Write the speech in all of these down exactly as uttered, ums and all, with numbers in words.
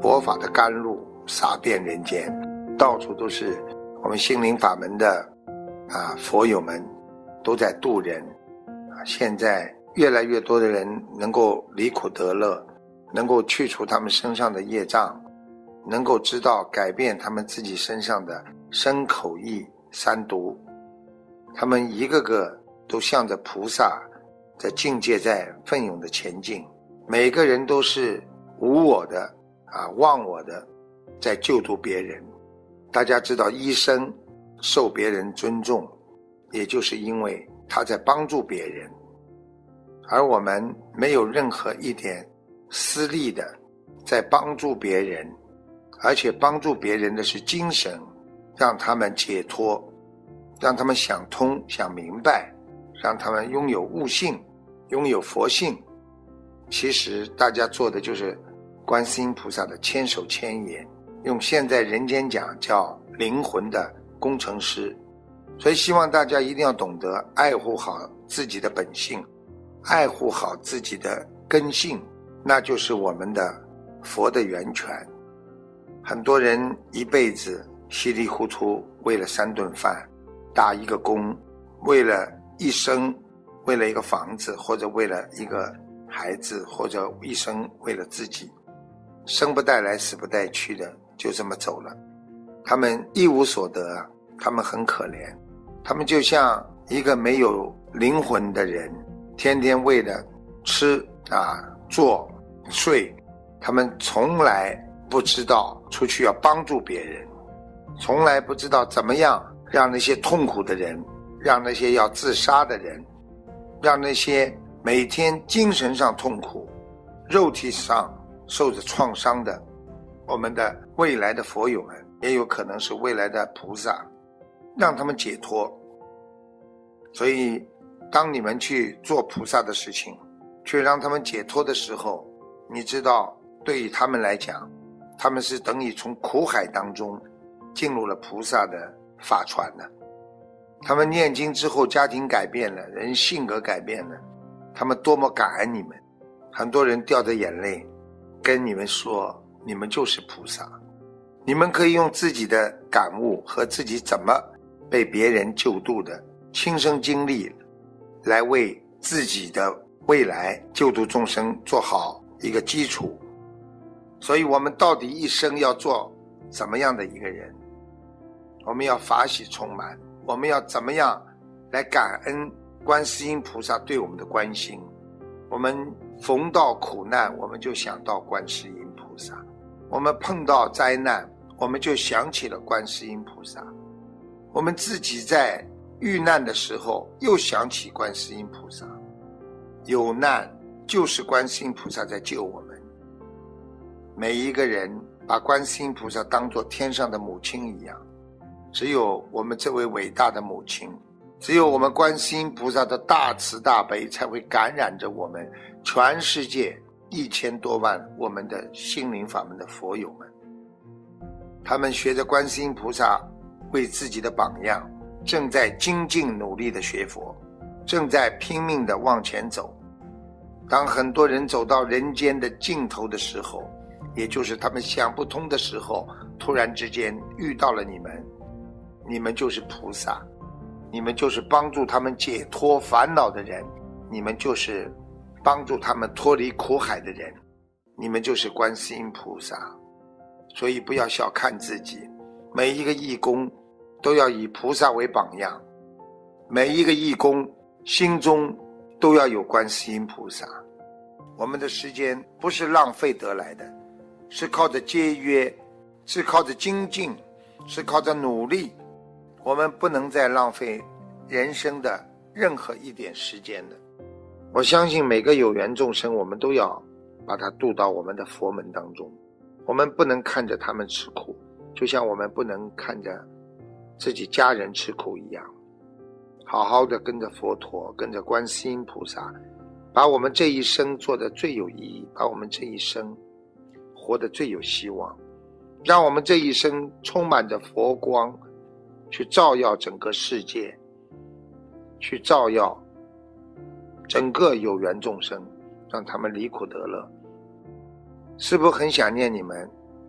佛法的甘露洒遍人间，到处都是我们心灵法门的啊佛友们都在度人啊。现在越来越多的人能够离苦得乐，能够去除他们身上的业障，能够知道改变他们自己身上的身口意三毒，他们一个个都向着菩萨的境界在奋勇的前进，每个人都是无我的啊忘我的在救度别人。大家知道医生受别人尊重，也就是因为他在帮助别人，而我们没有任何一点私利的在帮助别人，而且帮助别人的是精神，让他们解脱，让他们想通想明白，让他们拥有悟性，拥有佛性。其实大家做的就是观世音菩萨的千手千眼，用现在人间讲叫灵魂的工程师。所以希望大家一定要懂得爱护好自己的本性，爱护好自己的根性，那就是我们的佛的源泉。很多人一辈子稀里糊涂，为了三顿饭打一个工，为了一生，为了一个房子，或者为了一个孩子，或者一生为了自己，生不带来死不带去的就这么走了。他们一无所得，他们很可怜，他们就像一个没有灵魂的人，天天为了吃啊做睡，他们从来不知道出去要帮助别人，从来不知道怎么样让那些痛苦的人，让那些要自杀的人，让那些每天精神上痛苦，肉体上受着创伤的我们的未来的佛友们，也有可能是未来的菩萨，让他们解脱。所以当你们去做菩萨的事情，去让他们解脱的时候，你知道对于他们来讲，他们是等于从苦海当中进入了菩萨的法船了。他们念经之后，家庭改变了，人性格改变了，他们多么感恩你们。很多人掉着眼泪跟你们说，你们就是菩萨，你们可以用自己的感悟和自己怎么被别人救度的亲身经历，来为自己的未来救度众生做好一个基础。所以我们到底一生要做怎么样的一个人？我们要法喜充满，我们要怎么样来感恩观世音菩萨对我们的关心？我们逢到苦难，我们就想到观世音菩萨；我们碰到灾难，我们就想起了观世音菩萨；我们自己在遇难的时候，又想起观世音菩萨。有难就是观世音菩萨在救我们。每一个人把观世音菩萨当作天上的母亲一样，只有我们这位伟大的母亲，只有我们观世音菩萨的大慈大悲，才会感染着我们全世界一千多万我们的心灵法门的佛友们。他们学着观世音菩萨为自己的榜样，正在精进努力的学佛，正在拼命的往前走。当很多人走到人间的尽头的时候，也就是他们想不通的时候，突然之间遇到了你们，你们就是菩萨，你们就是帮助他们解脱烦恼的人，你们就是帮助他们脱离苦海的人，你们就是观世音菩萨。所以不要小看自己，每一个义工都要以菩萨为榜样，每一个义工心中都要有观世音菩萨。我们的时间不是浪费得来的，是靠着节约，是靠着精进，是靠着努力。我们不能再浪费人生的任何一点时间的。我相信每个有缘众生，我们都要把他渡到我们的佛门当中。我们不能看着他们吃苦，就像我们不能看着自己家人吃苦一样。好好的跟着佛陀，跟着观世音菩萨，把我们这一生做得最有意义，把我们这一生活得最有希望，让我们这一生充满着佛光，去照耀整个世界，去照耀整个有缘众生，让他们离苦得乐。师父很想念你们，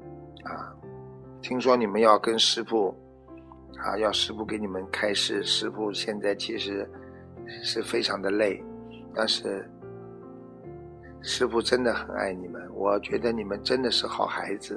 啊，听说你们要跟师父啊，要师父给你们开示，师父现在其实是非常的累，但是师父真的很爱你们，我觉得你们真的是好孩子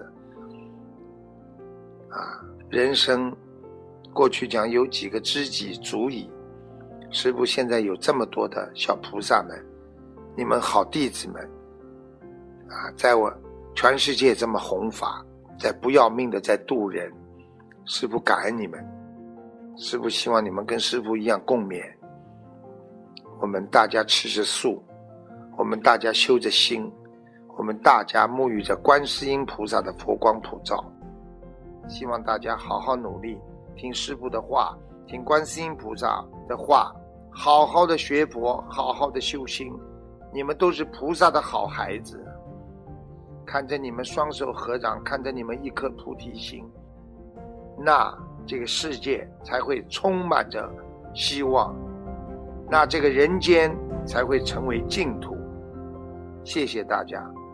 啊。人生过去讲有几个知己足矣，师父现在有这么多的小菩萨们，你们好弟子们啊，在我全世界这么弘法，在不要命的在度人，师父感恩你们，师父希望你们跟师父一样共勉，我们大家吃着素，我们大家修着心，我们大家沐浴着观世音菩萨的佛光普照，希望大家好好努力，听师父的话，听观世音菩萨的话，好好的学佛，好好的修心，你们都是菩萨的好孩子，看着你们双手合掌，看着你们一颗菩提心，那这个世界才会充满着希望，那这个人间才会成为净土。谢谢大家。